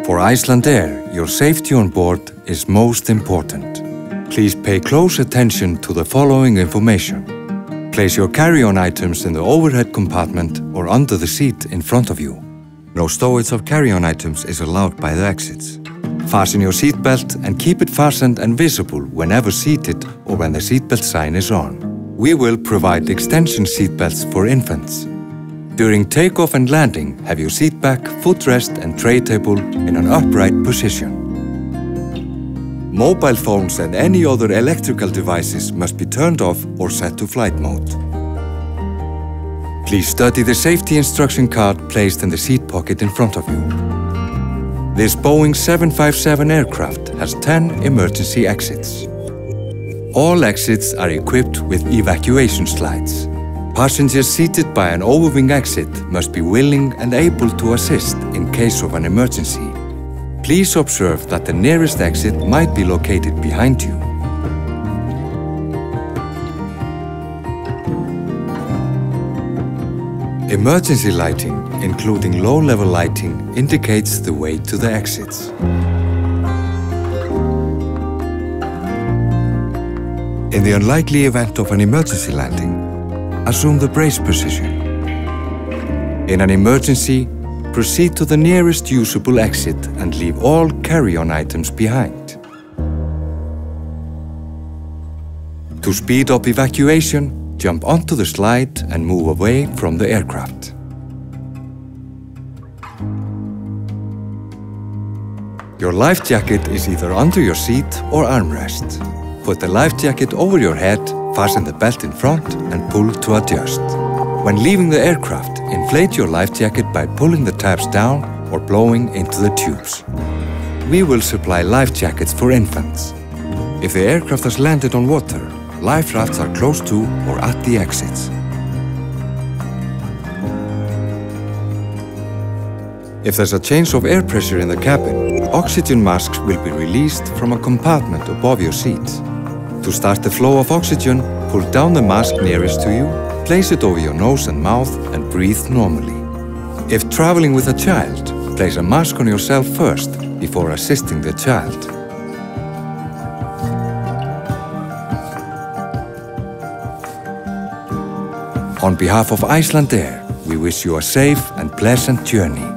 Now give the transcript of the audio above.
For Icelandair, your safety on board is most important. Please pay close attention to the following information. Place your carry-on items in the overhead compartment or under the seat in front of you. No stowage of carry-on items is allowed by the exits. Fasten your seatbelt and keep it fastened and visible whenever seated or when the seatbelt sign is on. We will provide extension seatbelts for infants. During takeoff and landing, have your seat back, footrest and tray table in an upright position. Mobile phones and any other electrical devices must be turned off or set to flight mode. Please study the safety instruction card placed in the seat pocket in front of you. This Boeing 757 aircraft has 10 emergency exits. All exits are equipped with evacuation slides. Passengers seated by an overwing exit must be willing and able to assist in case of an emergency. Please observe that the nearest exit might be located behind you. Emergency lighting, including low-level lighting, indicates the way to the exits. In the unlikely event of an emergency landing, assume the brace position. In an emergency, proceed to the nearest usable exit and leave all carry-on items behind. To speed up evacuation, jump onto the slide and move away from the aircraft. Your life jacket is either under your seat or armrest. Put the life jacket over your head, fasten the belt in front and pull to adjust. When leaving the aircraft, inflate your life jacket by pulling the tabs down or blowing into the tubes. We will supply life jackets for infants. If the aircraft has landed on water, life rafts are close to or at the exits. If there's a change of air pressure in the cabin, oxygen masks will be released from a compartment above your seats. To start the flow of oxygen, pull down the mask nearest to you, place it over your nose and mouth and breathe normally. If traveling with a child, place a mask on yourself first before assisting the child. On behalf of Icelandair, we wish you a safe and pleasant journey.